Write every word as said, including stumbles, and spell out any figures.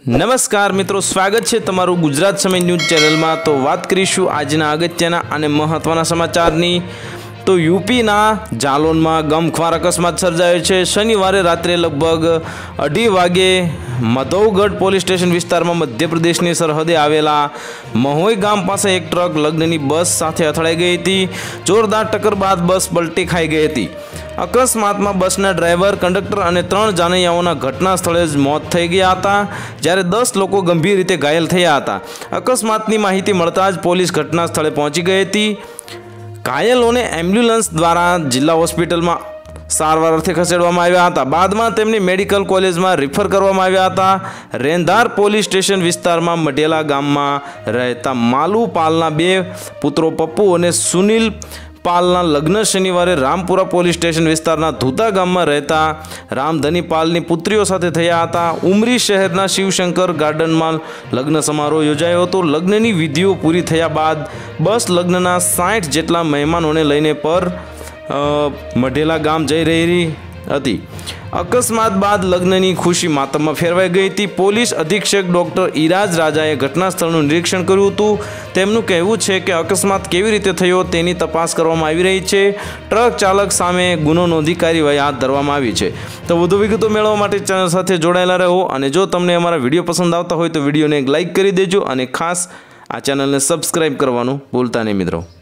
नमस्कार मित्रों, स्वागत है तमारू गुजरात समय न्यूज चैनल में। तो बात करीशू आजना अगत्यना अने महत्वना समाचारनी। तो यूपी ना जालोन में गमख्वार अकस्मात सर्जायो छे। शनिवारे रात्रे लगभग अढ़ी वागे मधवगढ़ पोलीस स्टेशन विस्तार में मध्य प्रदेश की सरहदे आवेला महोई गाम पास एक ट्रक लग्ननी बस साथे અથડાઈ गई थी। जोरदार टक्कर बाद बस पलटी खाई गई थी। अकस्मात में बसना ड्राइवर, कंडक्टर और त्रण जानैयाओना घटना स्थले ज मौत थई गया था, ज्यारे दस लोग गंभीर रीते घायल थया हता। अकस्मातनी माहिती मळता ज पोलीस घटना स्थले पहोंची गई थी। घायलों ने एम्ब्युलन्स द्वारा जिला होस्पिटल में सारवार अर्थे खसेड़वामां आव्या हता। बादमां तेमने मेडिकल कॉलेज में रिफर करवामां आव्या हता। रेंधार पोलीस स्टेशन विस्तार में मढेला गाम में रहता मालू पालना बे पुत्रों पप्पू और सुनील पालना लग्न शनिवारे रामपुरा पोलीस स्टेशन विस्तारना धूता गाम में रहता रामधनी पालनी पुत्रीओ साथे थया हता। उमरी शहरना शिवशंकर गार्डन में लग्न समारोह योजायो हतो। लग्ननी विधिओ पूरी थया बाद बस लग्नना साठ जेटला मेहमानोने लईने पर मढेला गाम जई रही हती। अकस्मात बाद लग्ननी खुशी मातम में फेरवाई गई थी। पोलीस अधीक्षक डॉक्टर इराज राजाए घटनास्थळનું निरीक्षण कर्युं हतुं। તેમનું કહેવું છે કે અકસ્માત કેવી રીતે થયો તેની તપાસ કરવામાં આવી રહી છે। ટ્રક ચાલક સામે ગુનો નોંધી કાર્યવાહી હાથ ધરવામાં આવી છે। તો વધુ વિગતો મેળવવા માટે ચેનલ સાથે જોડાયેલા રહો અને જો તમને અમારા વિડીયો પસંદ આવતા હોય તો વિડીયોને એક લાઇક કરી દેજો અને ખાસ આ ચેનલને સબસ્ક્રાઇબ કરવાનું ભૂલતા નહીં મિત્રો।